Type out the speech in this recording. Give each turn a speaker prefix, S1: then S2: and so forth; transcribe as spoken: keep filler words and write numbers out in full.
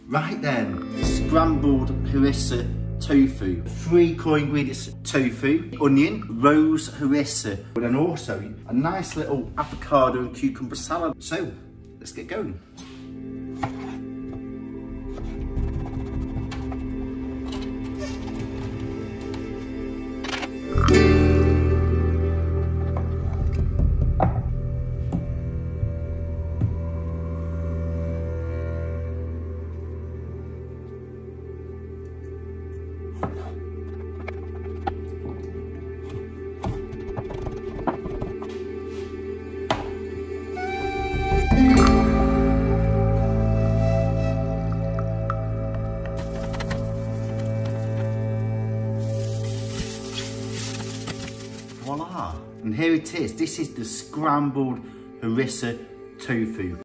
S1: Right then, scrambled harissa tofu. Three core ingredients: tofu, onion, rose harissa, and then also a nice little avocado and cucumber salad. So, let's get going. Voila! And here it is. This is the scrambled harissa tofu.